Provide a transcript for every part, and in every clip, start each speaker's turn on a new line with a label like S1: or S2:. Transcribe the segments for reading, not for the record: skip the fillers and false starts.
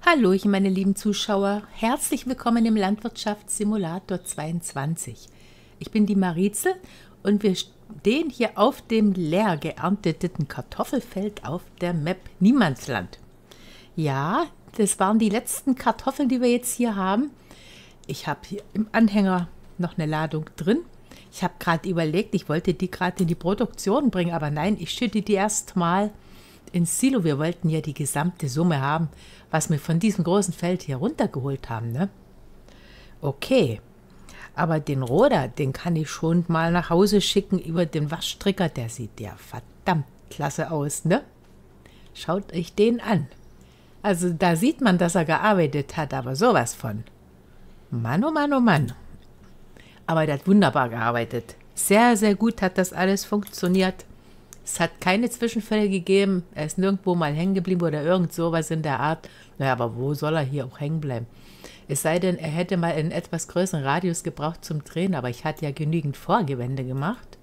S1: Hallöchen, meine lieben Zuschauer. Herzlich willkommen im Landwirtschaftssimulator 22. Ich bin die Marizel und wir stehen hier auf dem leer geernteten Kartoffelfeld auf der Map Niemandsland. Ja, das waren die letzten Kartoffeln, die wir jetzt hier haben. Ich habe hier im Anhänger noch eine Ladung drin. Ich habe gerade überlegt, ich wollte die gerade in die Produktion bringen, aber nein, ich schütte die erstmal ins Silo. Wir wollten ja die gesamte Summe haben, was wir von diesem großen Feld hier runtergeholt haben, ne? Okay, aber den Roder, den kann ich schon mal nach Hause schicken über den Waschstricker. Der sieht ja verdammt klasse aus, ne? Schaut euch den an. Also da sieht man, dass er gearbeitet hat, aber sowas von. Mann, oh Mann, oh Mann. Aber der hat wunderbar gearbeitet. Sehr, sehr gut hat das alles funktioniert. Es hat keine Zwischenfälle gegeben. Er ist nirgendwo mal hängen geblieben oder irgend sowas in der Art. Naja, aber wo soll er hier auch hängen bleiben? Es sei denn, er hätte mal einen etwas größeren Radius gebraucht zum Drehen, aber ich hatte ja genügend Vorgewände gemacht.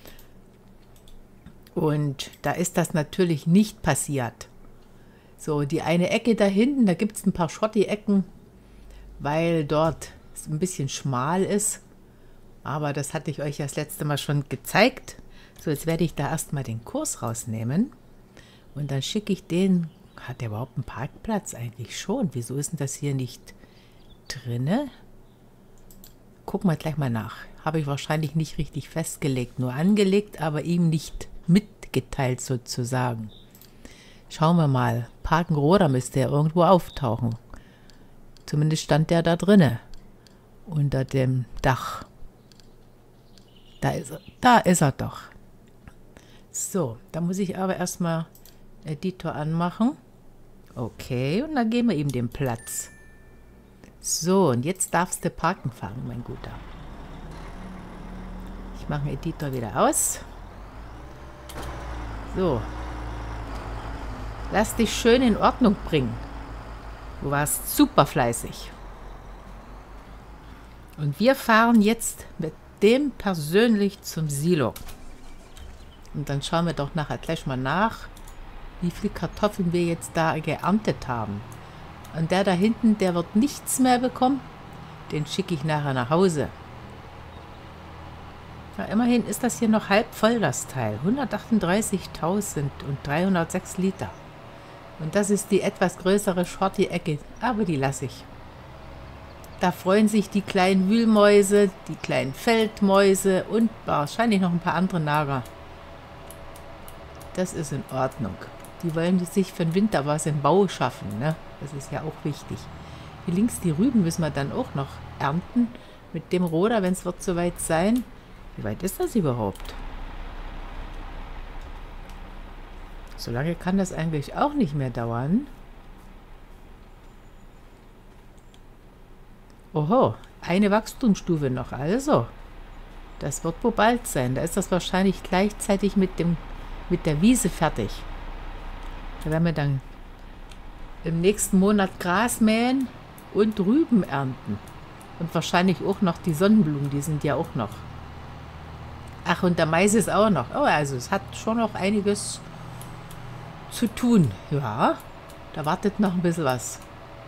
S1: Und da ist das natürlich nicht passiert. So, die eine Ecke da hinten, da gibt es ein paar Schotti-Ecken, weil dort es ein bisschen schmal ist. Aber das hatte ich euch ja das letzte Mal schon gezeigt. So, jetzt werde ich da erstmal den Kurs rausnehmen. Und dann schicke ich den. Hat der überhaupt einen Parkplatz? Eigentlich schon. Wieso ist denn das hier nicht drinne? Gucken wir gleich mal nach. Habe ich wahrscheinlich nicht richtig festgelegt. Nur angelegt, aber ihm nicht mitgeteilt sozusagen. Schauen wir mal. Parkenroder müsste ja irgendwo auftauchen. Zumindest stand der da drinne. Unter dem Dach. Da ist er. Da ist er doch. So, da muss ich aber erstmal Editor anmachen. Okay, und dann geben wir ihm den Platz. So, und jetzt darfst du parken fahren, mein Guter. Ich mache den Editor wieder aus. So. Lass dich schön in Ordnung bringen. Du warst super fleißig. Und wir fahren jetzt mit dem persönlich zum Silo. Und dann schauen wir doch nachher gleich mal nach, wie viel Kartoffeln wir jetzt da geerntet haben. Und der da hinten, der wird nichts mehr bekommen. Den schicke ich nachher nach Hause. Ja, immerhin ist das hier noch halb voll, das Teil. 138.306 Liter. Und das ist die etwas größere Shorty-Ecke, aber die lasse ich. Da freuen sich die kleinen Wühlmäuse, die kleinen Feldmäuse und wahrscheinlich noch ein paar andere Nager. Das ist in Ordnung. Die wollen sich für den Winter was im Bau schaffen, ne? Das ist ja auch wichtig. Hier links die Rüben müssen wir dann auch noch ernten. Mit dem Roder, wenn es wird soweit sein. Wie weit ist das überhaupt? So lange kann das eigentlich auch nicht mehr dauern. Oho, eine Wachstumsstufe noch. Also, das wird wohl bald sein. Da ist das wahrscheinlich gleichzeitig mit der Wiese fertig. Da werden wir dann im nächsten Monat Gras mähen und Rüben ernten. Und wahrscheinlich auch noch die Sonnenblumen, die sind ja auch noch. Ach, und der Mais ist auch noch. Oh, also es hat schon noch einiges zu tun. Ja, da wartet noch ein bisschen was.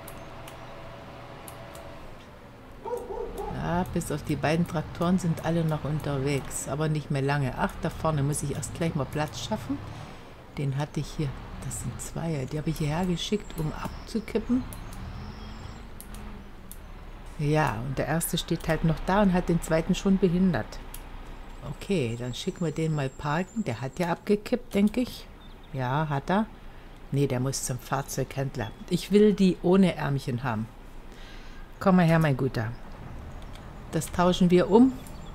S1: Ja, bis auf die beiden Traktoren sind alle noch unterwegs, aber nicht mehr lange. Ach, da vorne muss ich erst gleich mal Platz schaffen. Den hatte ich hier, das sind zwei, die habe ich hierher geschickt, um abzukippen. Ja, und der erste steht halt noch da und hat den zweiten schon behindert. Okay, dann schicken wir den mal parken. Der hat ja abgekippt, denke ich. Ja, hat er. Nee, der muss zum Fahrzeughändler. Ich will die ohne Ärmchen haben. Komm mal her, mein Guter. Das tauschen wir um.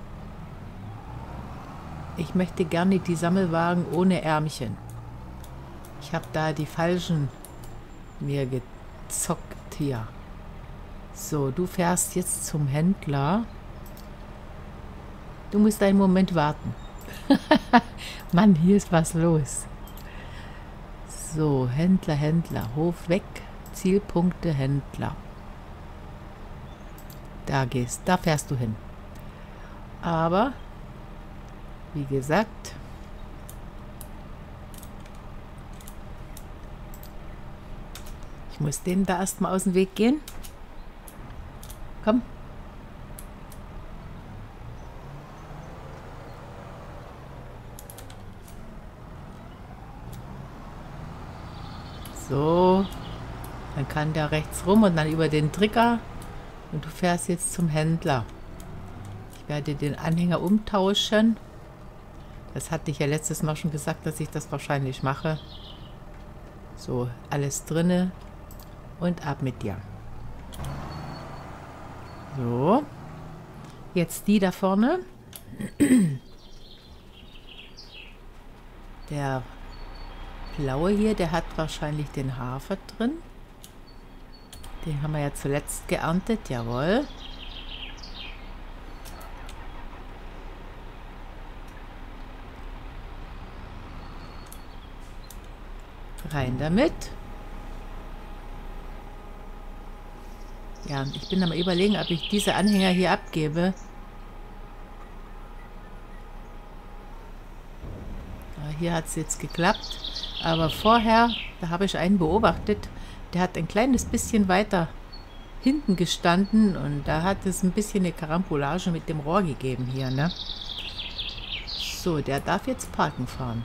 S1: Ich möchte gerne die Sammelwagen ohne Ärmchen. Ich habe da die falschen mir gezockt hier. So, du fährst jetzt zum Händler. Du musst einen Moment warten. Mann, hier ist was los. So, Händler, Hof weg, Zielpunkte, Händler. Da fährst du hin. Aber, wie gesagt, Ich muss denen da erstmal aus dem Weg gehen. Komm. So, dann kann der rechts rum und dann über den Trigger und du fährst jetzt zum Händler. Ich werde den Anhänger umtauschen. Das hatte ich ja letztes Mal schon gesagt, dass ich das wahrscheinlich mache. So, alles drinne und ab mit dir. So, jetzt die da vorne. Der blaue hier, der hat wahrscheinlich den Hafer drin. Den haben wir ja zuletzt geerntet, jawohl. Rein damit. Ja, ich bin am Überlegen, ob ich diese Anhänger hier abgebe. Ja, hier hat es jetzt geklappt. Aber vorher, da habe ich einen beobachtet, der hat ein kleines bisschen weiter hinten gestanden und da hat es ein bisschen eine Karambolage mit dem Rohr gegeben hier, ne? So, der darf jetzt parken fahren.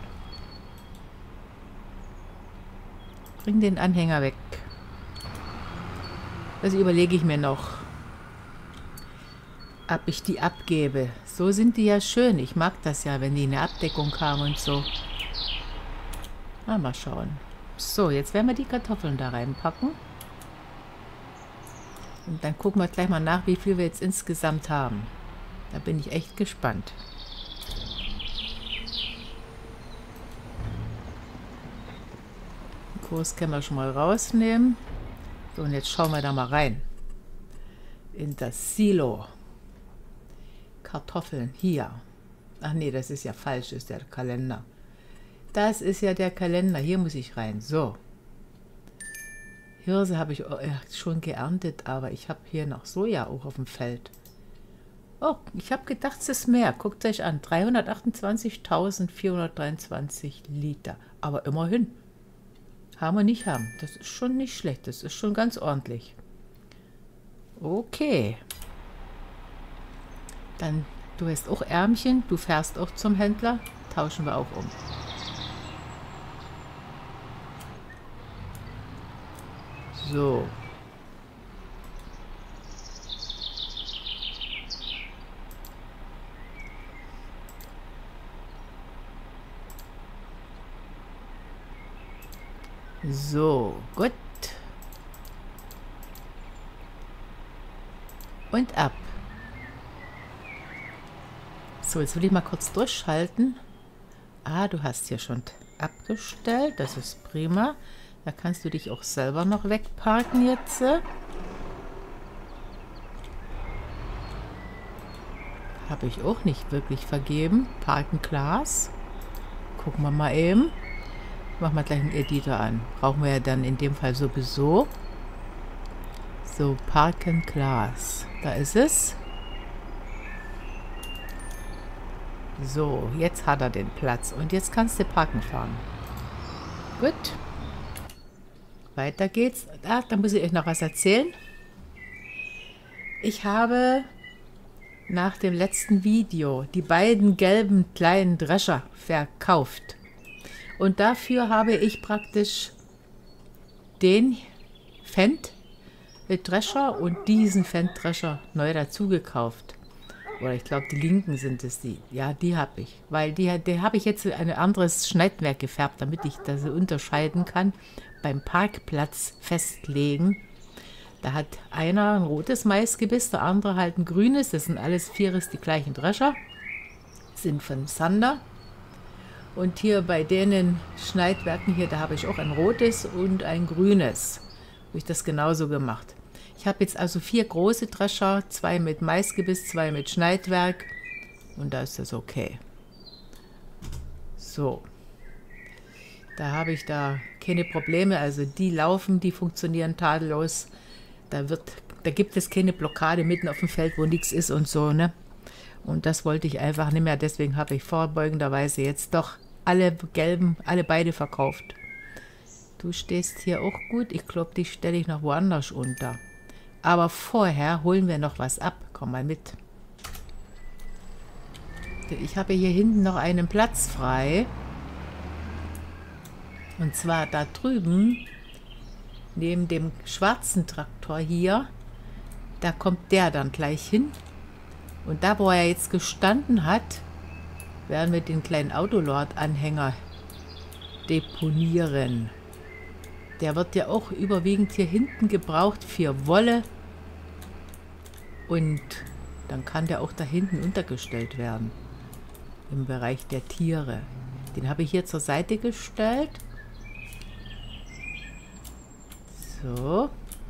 S1: Bring den Anhänger weg. Das überlege ich mir noch, ob ich die abgebe. So sind die ja schön. Ich mag das ja, wenn die eine Abdeckung haben und so. Na, mal schauen. So, jetzt werden wir die Kartoffeln da reinpacken. Und dann gucken wir gleich mal nach, wie viel wir jetzt insgesamt haben. Da bin ich echt gespannt. Den Kurs können wir schon mal rausnehmen. So, und jetzt schauen wir da mal rein. In das Silo. Kartoffeln, hier. Ach nee, das ist ja falsch, ist der Kalender. Das ist ja der Kalender. Hier muss ich rein. So. Hirse habe ich schon geerntet, aber ich habe hier noch Soja auch auf dem Feld. Oh, ich habe gedacht, es ist mehr. Guckt euch an. 328.423 Liter. Aber immerhin. Haben wir nicht haben. Das ist schon nicht schlecht. Das ist schon ganz ordentlich. Okay. Dann, du hast auch Ärmchen. Du fährst auch zum Händler. Tauschen wir auch um. So. So, gut. Und ab. So, jetzt will ich mal kurz durchschalten. Ah, du hast hier schon abgestellt. Das ist prima. Da kannst du dich auch selber noch wegparken jetzt. Habe ich auch nicht wirklich vergeben. Parken Glas. Gucken wir mal eben. Machen wir gleich einen Editor an. Brauchen wir ja dann in dem Fall sowieso. So, Parken Glas. Da ist es. So, jetzt hat er den Platz. Und jetzt kannst du parken fahren. Gut. Weiter geht's. Ah, da muss ich euch noch was erzählen. Ich habe nach dem letzten Video die beiden gelben kleinen Drescher verkauft. Und dafür habe ich praktisch den Fendt-Drescher und diesen Fendt-Drescher neu dazu gekauft. Oder ich glaube, die linken sind es die. Ja, die habe ich. Weil die habe ich jetzt ein anderes Schneidwerk gefärbt, damit ich das unterscheiden kann. Beim Parkplatz festlegen. Da hat einer ein rotes Maisgebiss, der andere halt ein grünes. Das sind alles vieres die gleichen Drescher. Sind von Sander. Und hier bei denen Schneidwerken hier, da habe ich auch ein rotes und ein grünes. Habe ich das genauso gemacht. Ich habe jetzt also 4 große Drescher, 2 mit Maisgebiss, 2 mit Schneidwerk. Und da ist das okay. So. Da habe ich da keine Probleme. Also die laufen, die funktionieren tadellos. Da gibt es keine Blockade mitten auf dem Feld, wo nichts ist und so, ne? Und das wollte ich einfach nicht mehr. Deswegen habe ich vorbeugenderweise jetzt doch alle gelben, alle beide verkauft. Du stehst hier auch gut. Ich glaube, die stelle ich noch woanders unter. Aber vorher holen wir noch was ab. Komm mal mit. Ich habe hier hinten noch einen Platz frei. Und zwar da drüben, neben dem schwarzen Traktor hier, da kommt der dann gleich hin. Und da, wo er jetzt gestanden hat, werden wir den kleinen Autolord-Anhänger deponieren. Der wird ja auch überwiegend hier hinten gebraucht für Wolle. Und dann kann der auch da hinten untergestellt werden. Im Bereich der Tiere. Den habe ich hier zur Seite gestellt. So.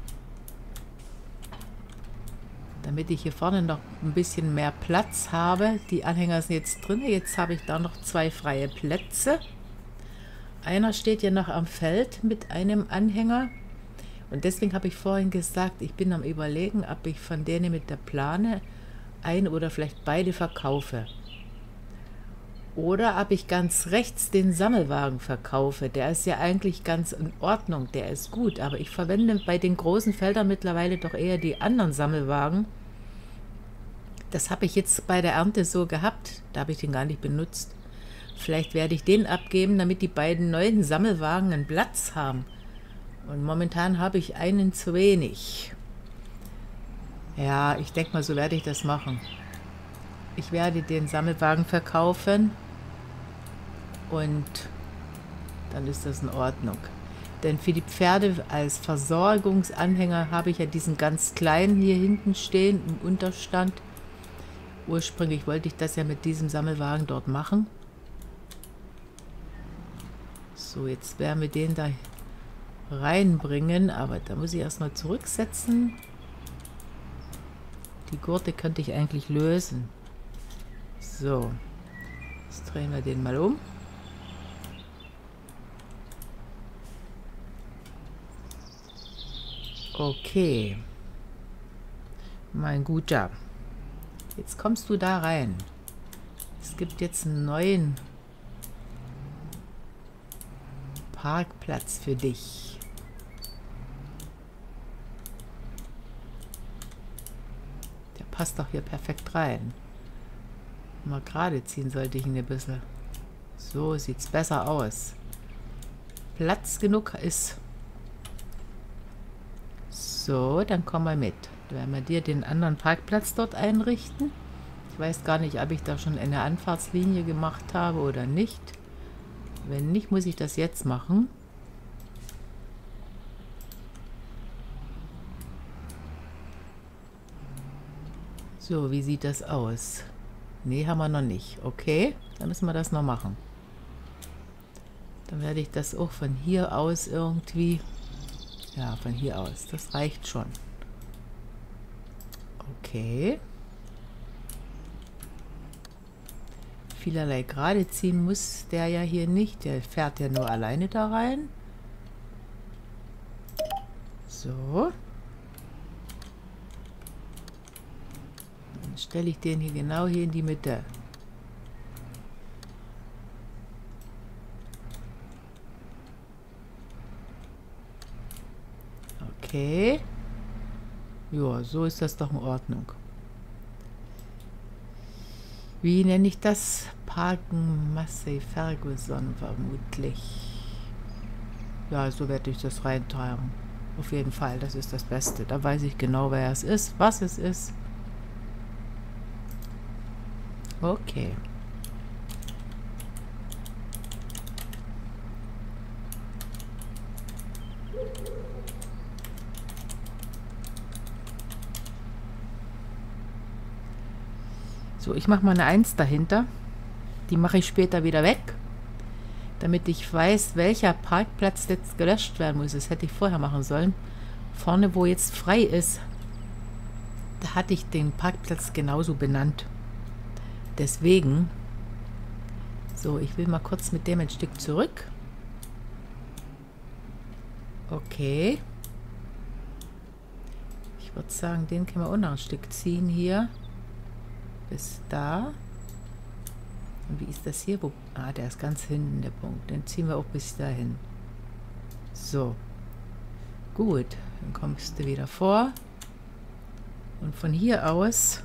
S1: Damit ich hier vorne noch ein bisschen mehr Platz habe. Die Anhänger sind jetzt drin. Jetzt habe ich da noch 2 freie Plätze. Einer steht ja noch am Feld mit einem Anhänger. Und deswegen habe ich vorhin gesagt, ich bin am Überlegen, ob ich von denen mit der Plane ein oder vielleicht beide verkaufe. Oder ob ich ganz rechts den Sammelwagen verkaufe. Der ist ja eigentlich ganz in Ordnung, der ist gut. Aber ich verwende bei den großen Feldern mittlerweile doch eher die anderen Sammelwagen. Das habe ich jetzt bei der Ernte so gehabt. Da habe ich den gar nicht benutzt. Vielleicht werde ich den abgeben, damit die beiden neuen Sammelwagen einen Platz haben. Und momentan habe ich einen zu wenig. Ja, ich denke mal, so werde ich das machen. Ich werde den Sammelwagen verkaufen und dann ist das in Ordnung. Denn für die Pferde als Versorgungsanhänger habe ich ja diesen ganz kleinen hier hinten stehen im Unterstand. Ursprünglich wollte ich das ja mit diesem Sammelwagen dort machen. So, jetzt werden wir den da reinbringen, aber da muss ich erstmal zurücksetzen. Die Gurte könnte ich eigentlich lösen. So, jetzt drehen wir den mal um. Okay. Mein Guter. Jetzt kommst du da rein. Es gibt jetzt einen neuen Parkplatz für dich. Der passt doch hier perfekt rein. Mal gerade ziehen sollte ich ihn ein bisschen. So sieht es besser aus. Platz genug ist. So, dann komm mal mit. Da werden wir dir den anderen Parkplatz dort einrichten. Ich weiß gar nicht, ob ich da schon eine Anfahrtslinie gemacht habe oder nicht. Wenn nicht, muss ich das jetzt machen. So, wie sieht das aus? Nee, haben wir noch nicht. Okay, dann müssen wir das noch machen. Dann werde ich das auch von hier aus irgendwie... Ja, von hier aus. Das reicht schon. Okay. Vielerlei gerade ziehen muss der ja hier nicht. Der fährt ja nur alleine da rein. So. Dann stelle ich den hier genau hier in die Mitte. Okay. Ja, so ist das doch in Ordnung. Wie nenne ich das? Parken Massey Ferguson vermutlich. Ja, so werde ich das reintragen. Auf jeden Fall, das ist das Beste. Da weiß ich genau, wer es ist, was es ist. Okay. So, ich mache mal eine 1 dahinter. Die mache ich später wieder weg, damit ich weiß, welcher Parkplatz jetzt gelöscht werden muss. Das hätte ich vorher machen sollen. Vorne, wo jetzt frei ist, da hatte ich den Parkplatz genauso benannt. Deswegen, so, ich will mal kurz mit dem ein Stück zurück. Okay. Ich würde sagen, den können wir auch noch ein Stück ziehen hier. Bis da. Und wie ist das hier? Ah, der ist ganz hinten, der Punkt. Den ziehen wir auch bis dahin. So, gut, dann kommst du wieder vor und von hier aus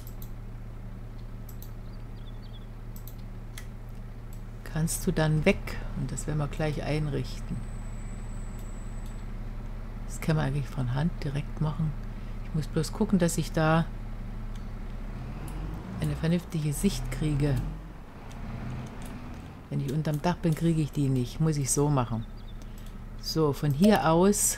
S1: kannst du dann weg und das werden wir gleich einrichten. Das kann man eigentlich von Hand direkt machen. Ich muss bloß gucken, dass ich da eine vernünftige Sicht kriege. Wenn ich unterm Dach bin, kriege ich die nicht. Muss ich so machen. So, von hier aus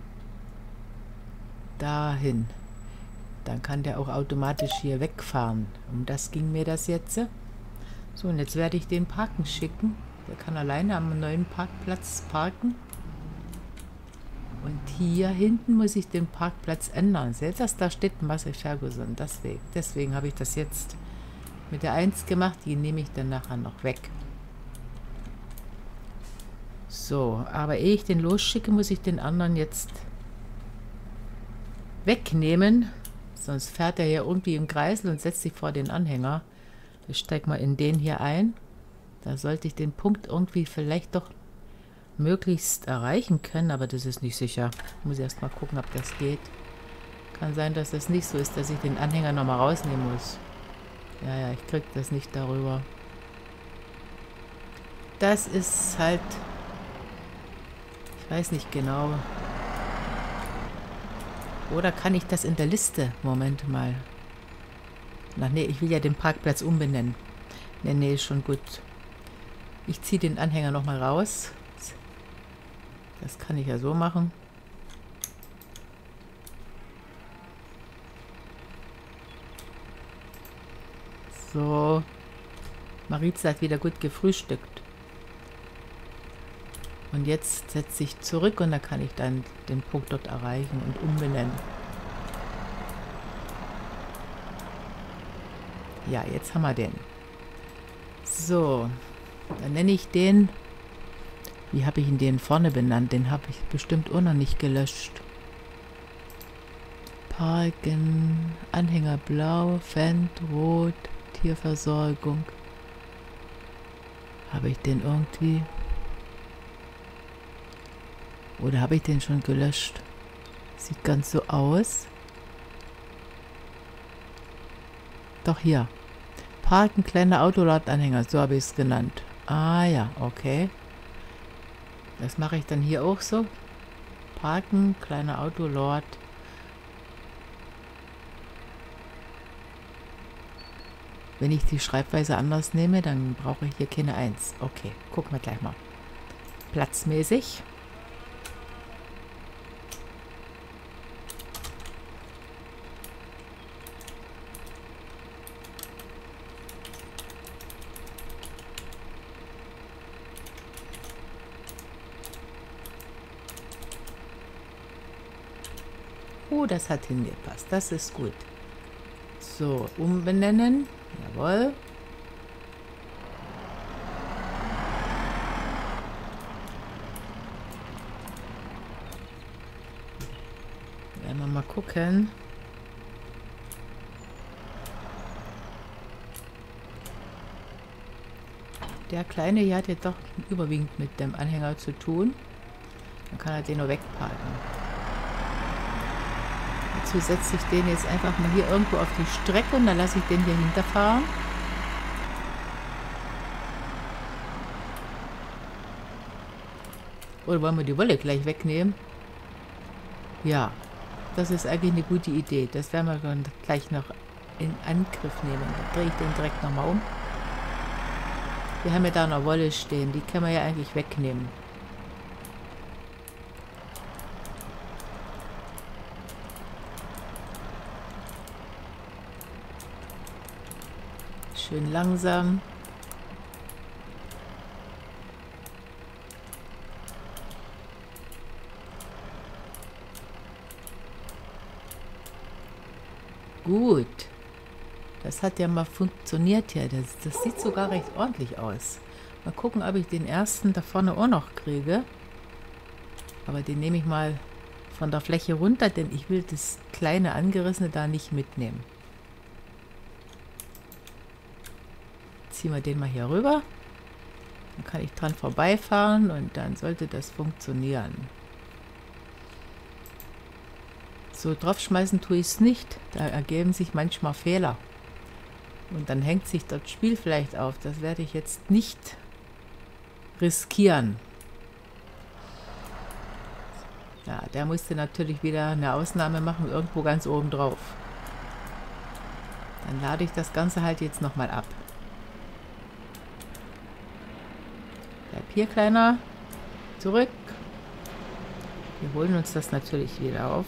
S1: dahin. Dann kann der auch automatisch hier wegfahren. Um das ging mir das jetzt. So, und jetzt werde ich den parken schicken. Der kann alleine am neuen Parkplatz parken. Und hier hinten muss ich den Parkplatz ändern. Seht ihr, da steht Massey Ferguson. Deswegen habe ich das jetzt mit der 1 gemacht. Die nehme ich dann nachher noch weg. So, aber ehe ich den losschicke, muss ich den anderen jetzt wegnehmen. Sonst fährt er hier irgendwie im Kreisel und setzt sich vor den Anhänger. Ich steige mal in den hier ein. Da sollte ich den Punkt irgendwie vielleicht doch möglichst erreichen können, aber das ist nicht sicher. Ich muss erst mal gucken, ob das geht. Kann sein, dass das nicht so ist, dass ich den Anhänger nochmal rausnehmen muss. Ja, ich kriege das nicht darüber. Das ist halt... Ich weiß nicht genau. Oder kann ich das in der Liste? Moment mal. Ach nee, ich will ja den Parkplatz umbenennen. Nee, ist schon gut. Ich ziehe den Anhänger nochmal raus. Das kann ich ja so machen. So. Maritza hat wieder gut gefrühstückt. Und jetzt setze ich zurück und dann kann ich dann den Punkt dort erreichen und umbenennen. Ja, jetzt haben wir den. So, dann nenne ich den... Wie habe ich ihn den vorne benannt? Den habe ich bestimmt auch noch nicht gelöscht. Parken, Anhänger blau, Fendt rot, Tierversorgung. Habe ich den irgendwie... Oder habe ich den schon gelöscht? Sieht ganz so aus. Doch hier. Parken, kleiner Autoladanhänger, so habe ich es genannt. Ah ja, okay. Das mache ich dann hier auch so. Parken, kleiner Autolord. Wenn ich die Schreibweise anders nehme, dann brauche ich hier keine 1. Okay, gucken wir gleich mal. Platzmäßig. Das hat hingepasst. Das ist gut. So, umbenennen. Jawohl. Werden wir mal gucken. Der Kleine hier hat jetzt doch überwiegend mit dem Anhänger zu tun. Dann kann er den nur wegparken. Dazu setze ich den jetzt einfach mal hier irgendwo auf die Strecke und dann lasse ich den hier hinterfahren. Oder wollen wir die Wolle gleich wegnehmen? Ja, das ist eigentlich eine gute Idee. Das werden wir dann gleich noch in Angriff nehmen. Dann drehe ich den direkt nochmal um. Wir haben ja da noch Wolle stehen. Die können wir ja eigentlich wegnehmen. Schön langsam. Gut. Das hat ja mal funktioniert hier. Das sieht sogar recht ordentlich aus. Mal gucken, ob ich den ersten da vorne auch noch kriege. Aber den nehme ich mal von der Fläche runter, denn ich will das kleine Angerissene da nicht mitnehmen. Ziehen wir den mal hier rüber. Dann kann ich dran vorbeifahren und dann sollte das funktionieren. So draufschmeißen tue ich es nicht. Da ergeben sich manchmal Fehler. Und dann hängt sich das Spiel vielleicht auf. Das werde ich jetzt nicht riskieren. Ja, der musste natürlich wieder eine Ausnahme machen, irgendwo ganz oben drauf. Dann lade ich das Ganze halt jetzt nochmal ab. Bleib hier, Kleiner. Zurück. Wir holen uns das natürlich wieder auf.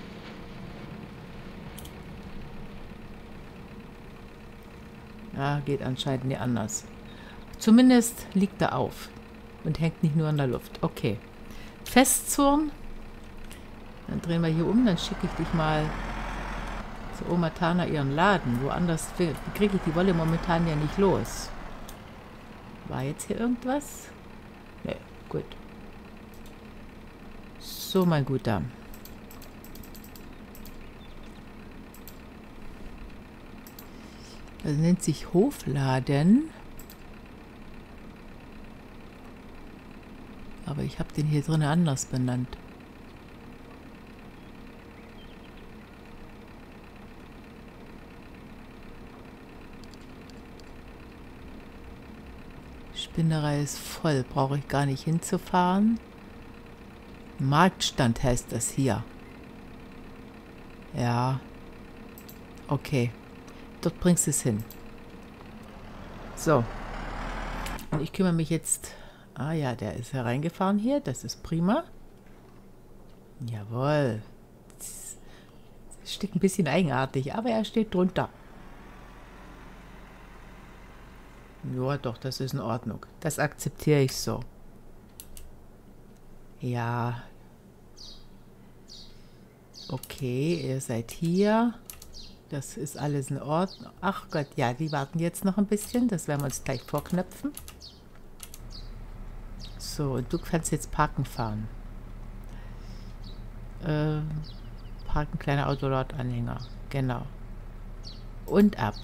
S1: Ja, geht anscheinend nicht anders. Zumindest liegt er auf und hängt nicht nur in der Luft. Okay. Festzurren. Dann drehen wir hier um, dann schicke ich dich mal zu Oma Tana ihren Laden. Woanders kriege ich die Wolle momentan ja nicht los. War jetzt hier irgendwas? Ne, gut. So, mein Guter. Das nennt sich Hofladen. Aber ich habe den hier drin anders benannt. Spinnerei ist voll, brauche ich gar nicht hinzufahren. Marktstand heißt das hier. Ja. Okay. Dort bringst du es hin. So. Und ich kümmere mich jetzt... Ah ja, der ist hereingefahren hier. Das ist prima. Jawohl. Das steht ein bisschen eigenartig, aber er steht drunter. Ja, doch, das ist in Ordnung. Das akzeptiere ich so. Ja. Okay, ihr seid hier. Das ist alles in Ordnung. Ach Gott, ja, die warten jetzt noch ein bisschen. Das werden wir uns gleich vorknöpfen. So, und du kannst jetzt parken fahren. Parken, kleiner Autolot-Anhänger. Genau. Und ab.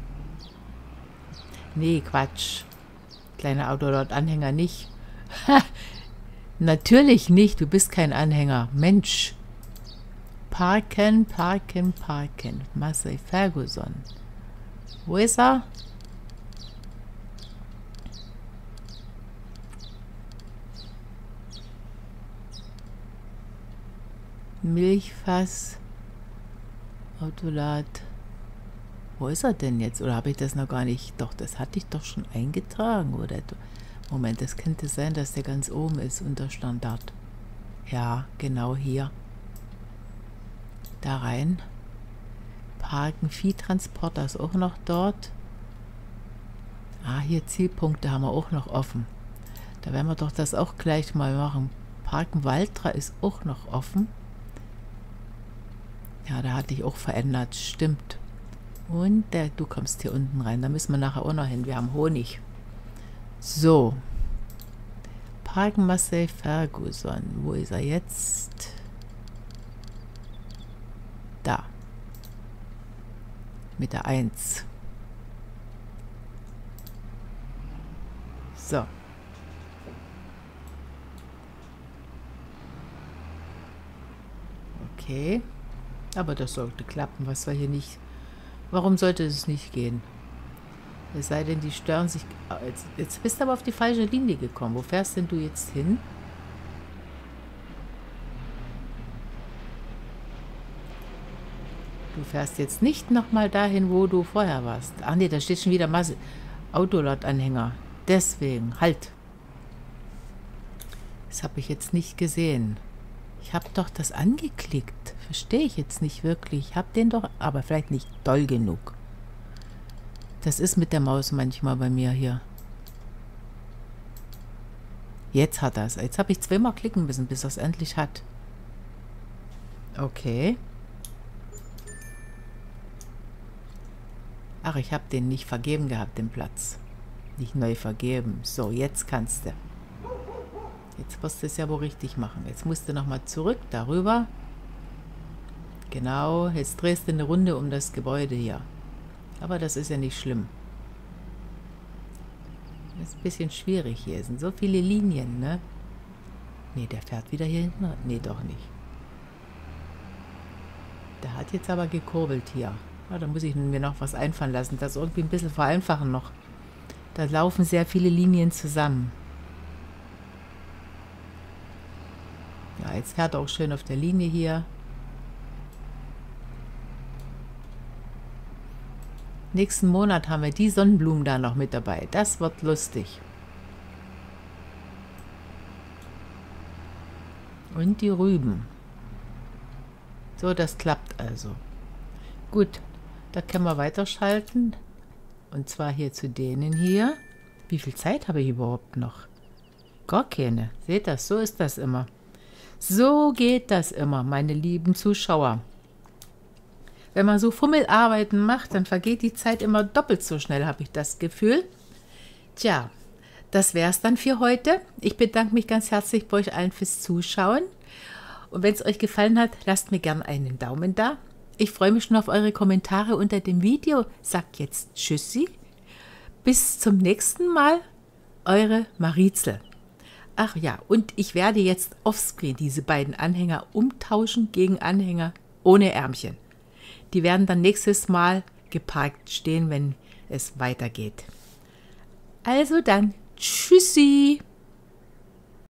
S1: Nee, Quatsch. Kleiner Autolot-Anhänger nicht. Natürlich nicht. Du bist kein Anhänger. Mensch. Parken, parken, parken. Massey Ferguson. Wo ist er? Milchfass. Autolat. Wo ist er denn jetzt? Oder habe ich das noch gar nicht? Doch, das hatte ich doch schon eingetragen, oder? Moment, das könnte sein, dass der ganz oben ist unter Standard. Ja, genau hier. Da rein. Parken, Viehtransporter ist auch noch dort. Ah, hier Zielpunkte haben wir auch noch offen. Da werden wir doch das auch gleich mal machen. Parken Waltra ist auch noch offen. Ja, da hatte ich auch verändert. Stimmt. Und du kommst hier unten rein. Da müssen wir nachher auch noch hin. Wir haben Honig. So. Parken Massey Ferguson. Wo ist er jetzt? Da. Mit der 1. So. Okay. Aber das sollte klappen, was wir hier nicht... Warum sollte es nicht gehen? Es sei denn, die stören sich... Jetzt bist du aber auf die falsche Linie gekommen. Wo fährst denn du jetzt hin? Du fährst jetzt nicht nochmal dahin, wo du vorher warst. Ach nee, da steht schon wieder Autolot-Anhänger. Deswegen, halt. Das habe ich jetzt nicht gesehen. Ich habe doch das angeklickt. Verstehe ich jetzt nicht wirklich. Ich habe den doch, aber vielleicht nicht doll genug. Das ist mit der Maus manchmal bei mir hier. Jetzt hat er es. Jetzt habe ich zweimal klicken müssen, bis er es endlich hat. Okay. Ach, ich habe den nicht vergeben gehabt, den Platz. Nicht neu vergeben. So, jetzt kannst du. Jetzt wirst du es ja wohl richtig machen. Jetzt musst du nochmal zurück, darüber. Genau, jetzt drehst du eine Runde um das Gebäude hier. Aber das ist ja nicht schlimm. Das ist ein bisschen schwierig hier. Es sind so viele Linien, ne? Ne, der fährt wieder hier hinten. Ne, doch nicht. Der hat jetzt aber gekurbelt hier. Ja, da muss ich mir noch was einfallen lassen. Das irgendwie ein bisschen vereinfachen noch. Da laufen sehr viele Linien zusammen. Ja, jetzt fährt er auch schön auf der Linie hier. Nächsten Monat haben wir die Sonnenblumen da noch mit dabei. Das wird lustig. Und die Rüben. So, das klappt also. Gut, da können wir weiterschalten. Und zwar hier zu denen hier. Wie viel Zeit habe ich überhaupt noch? Gar keine. Seht das, so ist das immer. So geht das immer, meine lieben Zuschauer. Wenn man so Fummelarbeiten macht, dann vergeht die Zeit immer doppelt so schnell, habe ich das Gefühl. Tja, das wäre es dann für heute. Ich bedanke mich ganz herzlich bei euch allen fürs Zuschauen. Und wenn es euch gefallen hat, lasst mir gerne einen Daumen da. Ich freue mich schon auf eure Kommentare unter dem Video. Sagt jetzt Tschüssi. Bis zum nächsten Mal. Eure Marizel. Ach ja, und ich werde jetzt offscreen diese beiden Anhänger umtauschen gegen Anhänger ohne Ärmchen. Die werden dann nächstes Mal geparkt stehen, wenn es weitergeht. Also dann, Tschüssi!